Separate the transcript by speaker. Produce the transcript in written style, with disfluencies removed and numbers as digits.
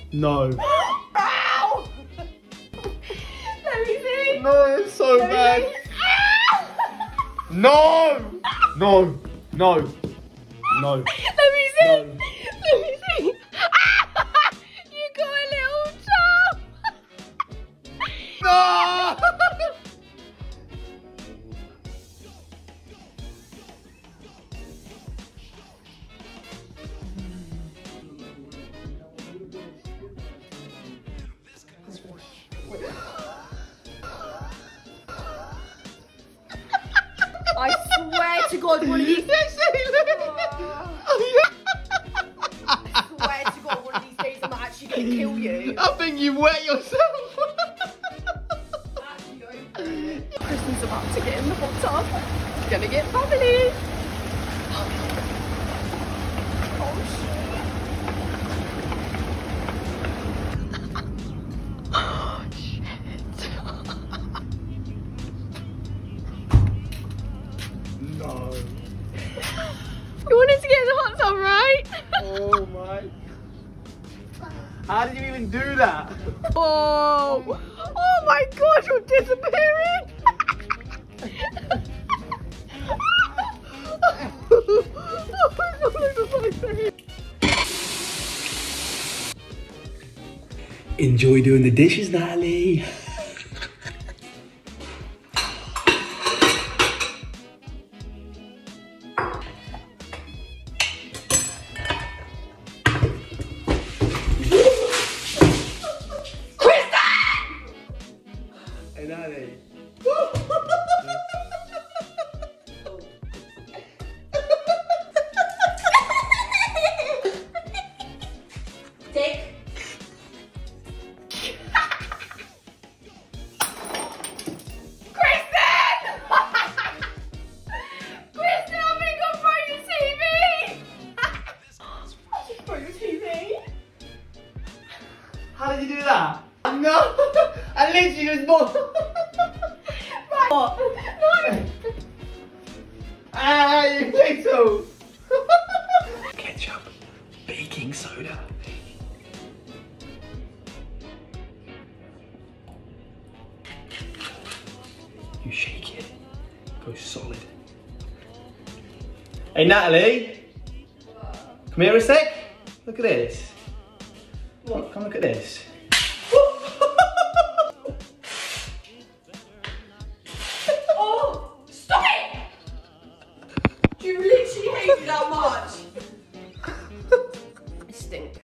Speaker 1: No.
Speaker 2: Ow! Let me see.
Speaker 1: No, it's so bad. No! No! No! No!
Speaker 2: Let me see.
Speaker 1: No.
Speaker 2: Let me see. You got a little chop.
Speaker 1: No!
Speaker 2: I swear to God, one of these. I swear to God, one of these days I'm actually gonna kill you.
Speaker 1: I think you wet yourself.
Speaker 2: Kristen's about to get in the hot tub. Gonna get bubbly. Oh shit.
Speaker 1: No.
Speaker 2: You wanted to get in the hot tub, right?
Speaker 1: Oh my. How did you even do that?
Speaker 2: Oh. Oh my God, you're disappearing.
Speaker 1: Enjoy doing the dishes, Natalie. Hey, Natalie.
Speaker 2: Dick.
Speaker 1: How did you do that? No! I literally just bought.
Speaker 2: Right. No.
Speaker 1: Ah, you little. Ketchup, baking soda. You shake it, go solid. Hey Natalie, come here a sec. Look at this. Look, come look at this.
Speaker 2: Oh, stop it! Do you literally hate me that much? I stink.